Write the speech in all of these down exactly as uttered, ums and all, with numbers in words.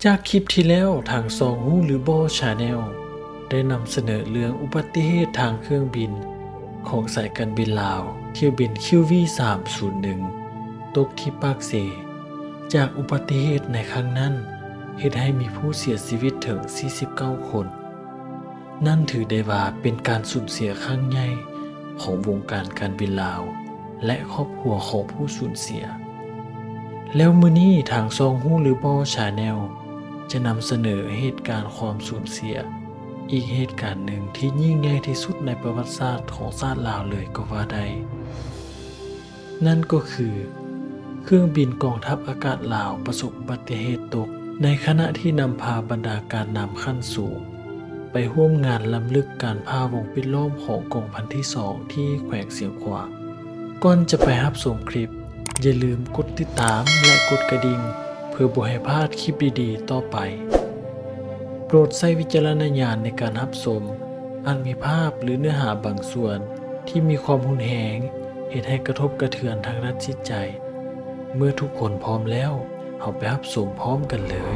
จากคลิปที่แล้วทางซองฮู้หรือบ่ชาแนลได้นำเสนอเรื่องอุบัติเหตุทางเครื่องบินของสายการบินลาวเที่ยวบิน คิว วี สามศูนย์หนึ่ง ตกที่ปากเซจากอุบัติเหตุในครั้งนั้นเฮ็ดให้มีผู้เสียชีวิตถึง สี่สิบเก้า คน นั่นถือได้ว่าเป็นการสูญเสียครั้งใหญ่ของวงการการบินลาวและครอบครัวของผู้สูญเสียแล้วมื้อนี้ทางซองฮู้หรือบ่ชาแนลจะนำเสนอเหตุการณ์ความสูญเสียอีกเหตุการณ์หนึ่งที่ยิ่งใหญ่ที่สุดในประวัติศาสตร์ของชาติลาวเลยก็ว่าได้นั่นก็คือเครื่องบินกองทัพอากาศลาวประสบอุบัติเหตุตกในขณะที่นำพาบรรดาการนำขั้นสูงไปร่วมงานล้ำลึกการพาวงปิดล้อมของกองพันที่สองที่แขวงเสียงขวางก่อนจะไปรับชมคลิปอย่าลืมกดติดตามและกดกระดิ่งเพื่อบ่ให้พลาดคลิปดีๆต่อไปโปรดใช้วิจารณญาณในการรับชมอาจมีภาพหรือเนื้อหาบางส่วนที่มีความรุนแรงเหตุให้กระทบกระเทือนทางด้านจิตใจเมื่อทุกคนพร้อมแล้วเราไปรับชมพร้อมกันเลย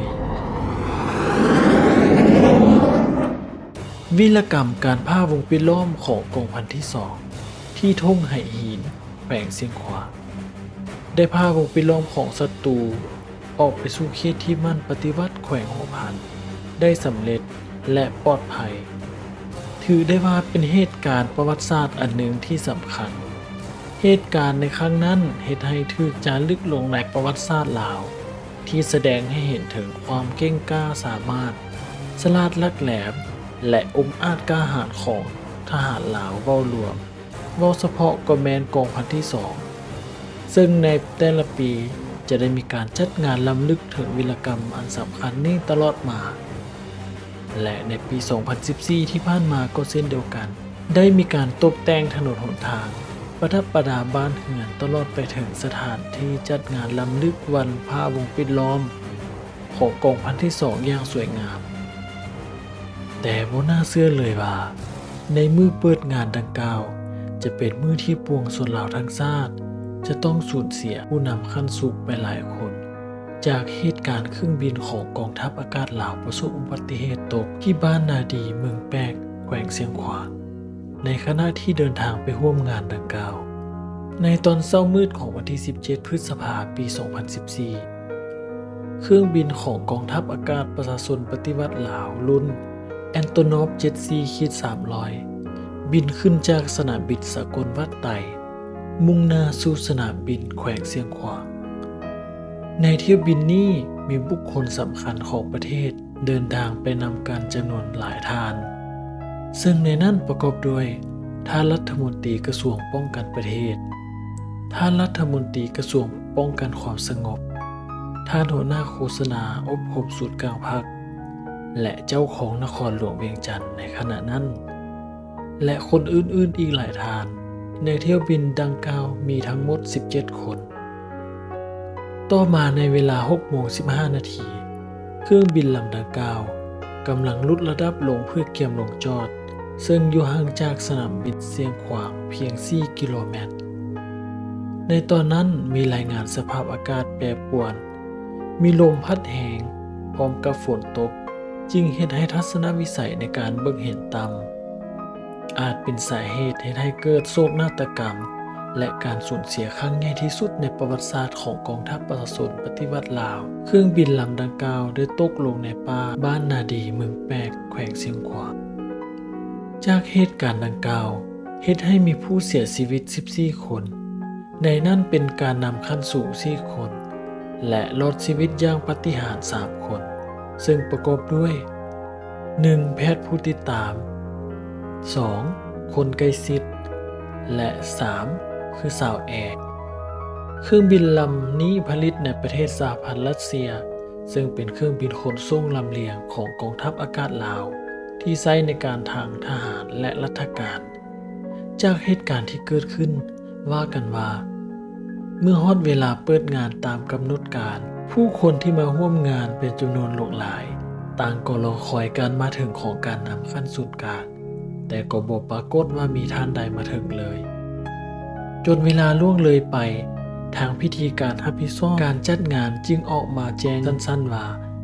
วีรกรรมการพาวงปิดล้อมของกองพันที่สองที่ทุ่งไหหินแขวงเสียงขวางได้พาวงปิดล้อมของศัตรูออกไปสู่เขตที่มั่นปฏิวัติแขวงหัวพันได้สำเร็จและปลอดภัยถือได้ว่าเป็นเหตุการณ์ประวัติศาสตร์อันหนึ่งที่สำคัญเหตุการณ์ในครั้งนั้นเหตุให้ถูกจารึกลงในประวัติศาสตร์ลาวที่แสดงให้เห็นถึงความเก่งกล้าสามารถฉลาดลักแหลมและอมอาจกล้าหาญของทหารลาวเว้ารวมเว้าเฉพาะก็แม่นกองพันที่สองซึ่งในแต่ละปีจะได้มีการจัดงานล้ำลึกถึงวีรกรรมอันสำคัญนี้ตลอดมาและในปี สองพันสิบสี่ ที่ผ่านมาก็เช่นเดียวกันได้มีการตกแต่งถนนหนทางประดับประดาบ้านเรือนตลอดไปถึงสถานที่จัดงานล้ำลึกวันพาวงปิดล้อมของกองพันที่สองอย่างสวยงามแต่บ่น่าเชื่อเลยว่าในมื้อเปิดงานดังกล่าวจะเป็นมื้อที่ปวงชนลาวทั้งชาติจะต้องสูญเสียผู้นำขั้นสูงไปหลายคนจากเหตุการณ์เครื่องบินของกองทัพอากาศลาวประสบอุบัติเหตุตกที่บ้านนาดีเมืองแปกแขวงเสียงขวางในขณะที่เดินทางไปร่วมงานดังกล่าวในตอนเช้ามืดของวันที่สิบเจ็ดพฤษภาคมปี สองพันสิบสี่ เครื่องบินของกองทัพอากาศประชาชนปฏิวัติลาวรุ่น Antonov เจ็ดสิบสี่ สามร้อย บินขึ้นจากสนามบินสกลวัดไต่มุ่งหน้าสู่สนามบินแขวงเสียงขวางในเที่ยวบินนี้มีบุคคลสำคัญของประเทศเดินทางไปนำการจำนวนหลายทานซึ่งในนั้นประกอบด้วยท่านรัฐมนตรีกระทรวงป้องกันประเทศท่านรัฐมนตรีกระทรวงป้องกันความสงบท่านหัวหน้าโฆษณาอบรมสูตรกลางภาคและเจ้าของนครหลวงเวียงจันทร์ในขณะนั้นและคนอื่นๆอีกหลายทานในเที่ยวบินดังกล่าวมีทั้งหมดสิบเจ็ดคนต่อมาในเวลา หกโมงสิบห้า นาทีเครื่องบินลำดังกล่าวกำลังลดระดับลงเพื่อเกียมลงจอดซึ่งอยู่ห่างจากสนามบินเสียงขวางเพียง สี่ กิโลเมตรในตอนนั้นมีรายงานสภาพอากาศแปรปรวนมีลมพัดแหงพร้อมกับฝนตกจึงเฮ็ดให้ทัศนวิสัยในการเบิ่งเห็นต่ำอาจเป็นสาเหตุให้เกิดโศกนาฏกรรมและการสูญเสียครั้งใหญ่ที่สุดในประวัติศาสตร์ของกองทัพประชาชนปฏิวัติลาวเครื่องบินลำดังกล่าวได้ตกลงในป่าบ้านนาดีเมืองแปกแขวงเสียงขวางจากเหตุการณ์ดังกล่าวเฮ็ดให้มีผู้เสียชีวิตสิบสี่คนในนั้นเป็นการนำขั้นสูงสี่คนและรอดชีวิตอย่างปาฏิหาริย์สามคนซึ่งประกอบด้วย หนึ่ง แพทย์ผู้ติดตาม สอง คนใกล้ชิดและสามคือสาวแอร์เครื่องบินลำนี้ผลิตในประเทศสหพันธ์รัสเซียซึ่งเป็นเครื่องบินขนส่งลำเลียงของกองทัพอากาศลาวที่ใช้ในการทางทหารและราชการจากเหตุการณ์ที่เกิดขึ้นว่ากันว่าเมื่อฮอดเวลาเปิดงานตามกำหนดการผู้คนที่มาร่วมงานเป็นจำนวนหลากหลายต่างก็รอคอยการมาถึงของการนำขั้นสุดการแต่ก็บ่ปรากฏว่ามีท่านใดมาถึงเลยจนเวลาล่วงเลยไปทางพิธีการรับผิดชอบการจัดงานจึงออกมาแจ้งสั้นๆว่า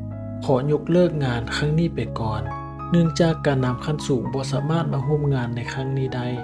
ขอยกเลิกงานครั้งนี้ไปก่อนเนื่องจากการนำขั้นสูงบ่สามารถมาร่วมงานในครั้งนี้ได้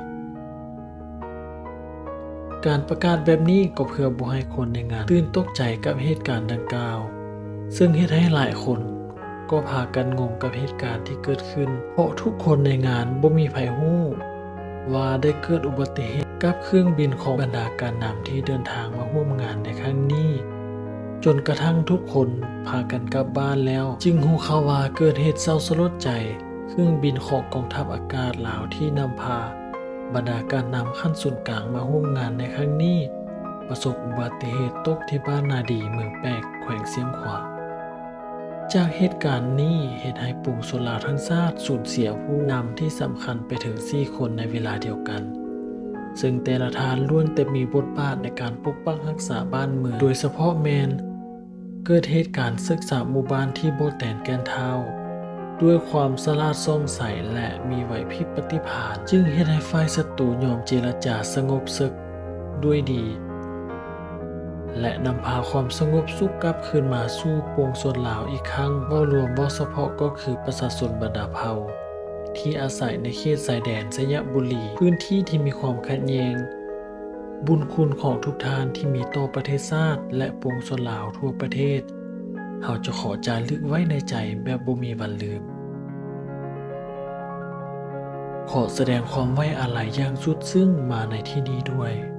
การประกาศแบบนี้ก็เพื่อบ่ให้คนในงานตื่นตกใจกับเหตุการณ์ดังกล่าวซึ่งเฮ็ดให้หลายคนก็พากันงงกับเหตุการณ์ที่เกิดขึ้นเพราะทุกคนในงานบ่มีไผรู้ว่าได้เกิดอุบัติเหตุกับเครื่องบินของบรรดาการนำที่เดินทางมาร่วมงานในครั้งนี้จนกระทั่งทุกคนพากันกลับบ้านแล้วจึงรู้ข่าวว่าเกิดเหตุเศร้าสลดใจเครื่องบินของกองทัพอากาศลาวที่นำพาบรรดาการนำขั้นส่วนกลางมาร่วมงานในครั้งนี้ประสบอุบัติเหตุตกที่บ้านนาดีเมืองแปกแขวงเสียงขวางจากเหตุการณ์นี้เหตุให้ปวงชนลาวทั้งชาติสูญเสียผู้นำที่สำคัญไปถึงสี่คนในเวลาเดียวกันซึ่งแต่ละท่านล้วนแต่มีบทบาทในการปกปักรักษาบ้านเมืองโดยเฉพาะแมนเกิดเหตุการณ์ศึกษาหมู่บ้านที่โบแตนแกนเท้าด้วยความสลาดซ่องใสและมีไหวพริบปฏิภาณจึงเฮ็ดให้ฝ่ายศัตรูยอมเจรจาสงบศึกด้วยดีและนำพาความสงบสุขกลับคืนมาสู่ปวงชนลาวอีกครั้งเว้ารวมบ่เฉพาะก็คือประชาชนบรรดาเผ่าที่อาศัยในเขตชายแดนสยบุรีพื้นที่ที่มีความขัดแย้งบุญคุณของทุกท่านที่มีต่อประเทศชาติและปวงชนลาวทั่วประเทศเฮาจะขอจารึกไว้ในใจแบบบ่มีวันลืมขอแสดงความไว้อาลัยอย่างสุดซึ้งมาในที่นี้ด้วย